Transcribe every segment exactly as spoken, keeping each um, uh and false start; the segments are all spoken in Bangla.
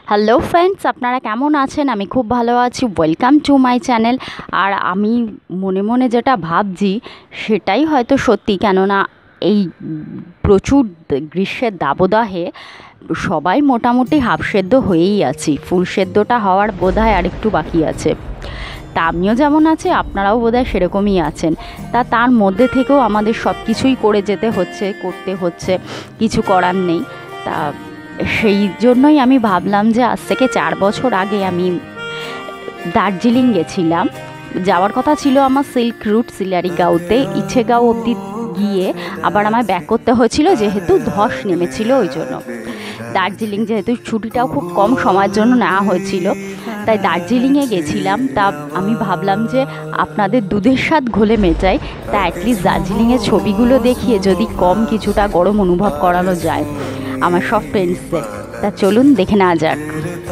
হ্যালো ফ্রেন্ডস, আপনারা কেমন আছেন? আমি খুব ভালো আছি। Welcome to my channel. আর আমি মনে মনে যেটা ভাবছি সেটাই হয়তো সত্যি, কেননা এই প্রচুর গ্রীষ্মের দাবদাহে সবাই মোটামুটি হাফ সেদ্ধ হয়েই আছি। ফুল সেদ্ধটা হওয়ার বোধহয় আরেকটু বাকি আছে। তা আমিও যেমন আছি, আপনারাও বোধহয় সেরকমই আছেন। তা তার মধ্যে থেকেও আমাদের সব কিছুই করে যেতে হচ্ছে, করতে হচ্ছে, কিছু করার নেই। তা সেই জন্যই আমি ভাবলাম যে আজ থেকে চার বছর আগে আমি দার্জিলিং গেছিলাম। যাওয়ার কথা ছিল আমার সিল্ক রুট সিলারিগাঁওতে, ইছেগাঁও অবধি গিয়ে আবার আমায় ব্যাক করতে হয়েছিল, যেহেতু ধস নেমেছিল। ওই জন্য দার্জিলিং, যেহেতু ছুটিটাও খুব কম সময়ের জন্য নেওয়া হয়েছিল, তাই দার্জিলিংয়ে গেছিলাম। তা আমি ভাবলাম যে আপনাদের দুধের স্বাদ ঘোলে মেটাই, তা অ্যাটলিস্ট দার্জিলিংয়ের ছবিগুলো দেখিয়ে যদি কম কিছুটা গরম অনুভব করানো যায় আমার সব ফ্রেন্ডসদের। তা চলুন দেখে নেওয়া যাক।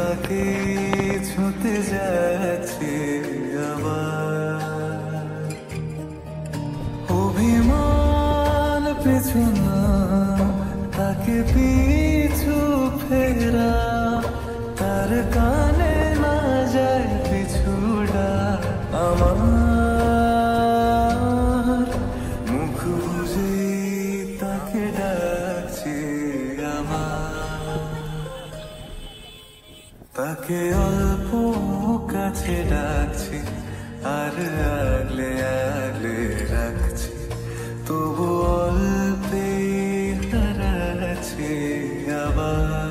তাকে পিছু ফেরা, তার কানে না যায় পিছুড়া। আমার মুখ বুঝে তাকে ডাকছে, আমার তাকে অল্প কাছে ডাকছি, আর আগলে আগলে রাখছি, তবু অল্পে হারাচ্ছি আবার।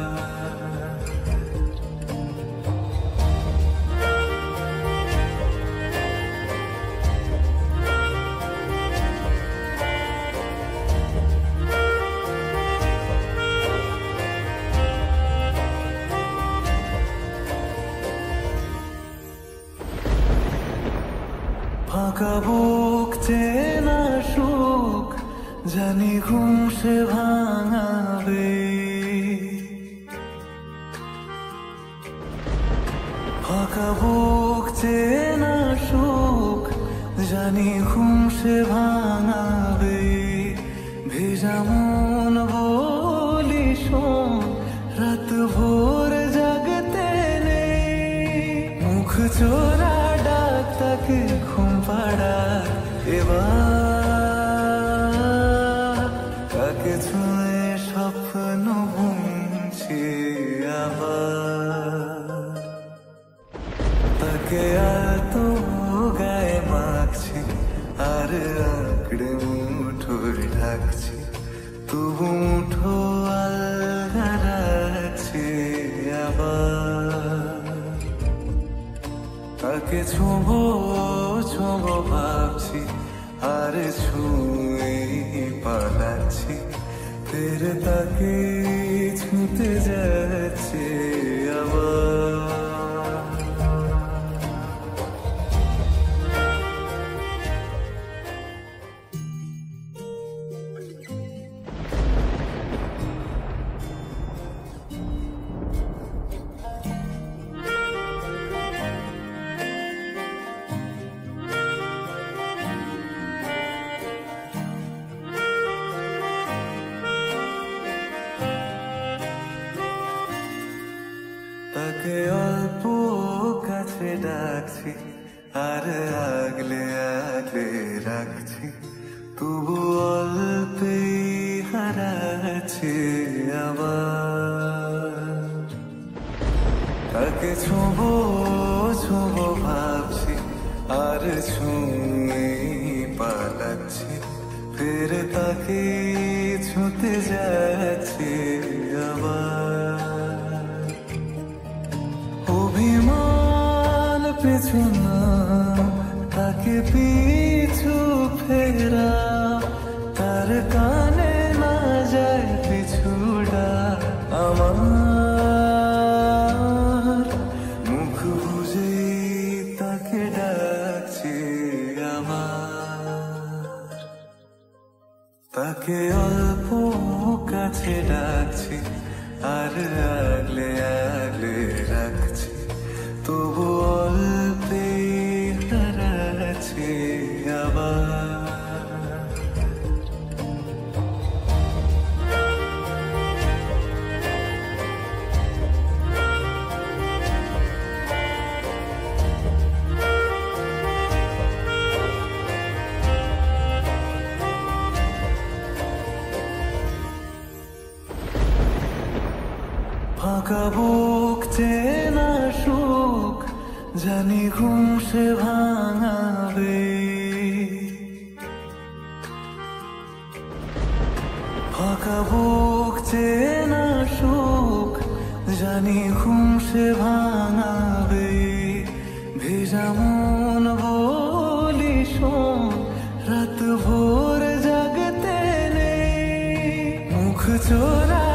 ফাঁকা বুক চেনা সুখ জানি ঘুম সে ভাঙাবে, ফাঁকা বুক চেনা সুখ জানি ঘুম সে ভাঙাবে। ভেজা মন বলি শোন, রাত ভোর জাগতে নেই, মুখ চোরা ডাক তাকে ঘুম পাড়া। এবার তাকে ছুঁয়ে স্বপ্ন বুনছি আবার, তাকে এত গায়ে মাখছি, আর আঁকড়ে মুঠোয় ঢাকছি, তবু মুঠো আলগা রাখছি আবার। তাকে ছোঁবো ছোঁবো ভাবছি, আর ছুঁয়ে পালাচ্ছি, ফের তাকে ছুঁতে যাচ্ছে আবার। তাকে অল্প কাছে ডাকছি, আর আগলে আগলে রাখছি, তবু অল্পে হারাচ্ছি আবার। তাকে ছোঁবো ছোঁবো ভাবছি, আর ছুঁয়ে পালাচ্ছি, ফের তাকে ছুঁতে যাচ্ছি আবার। অভিমান পিছু না, তাকে পিছু ফেরা, তার কানে না যায় পিছুড়া। আমার মুখ বুঝে তাকে ডাকছি, আমার তাকে অল্প কাছে ডাকছি, আর আগলে আগলে রাখছি, তবু অল্পে হারাচ্ছি আবার। ফাঁকা বুক চেনা সুখ জানি ঘুম সে ভাঙাবে। ফাঁকা বুক চেনা সুখ জানি ঘুম সে ভাঙাবে। ভেজা মন বলি শোন রাত ভোর জাগতে নেই, মুখ চোরা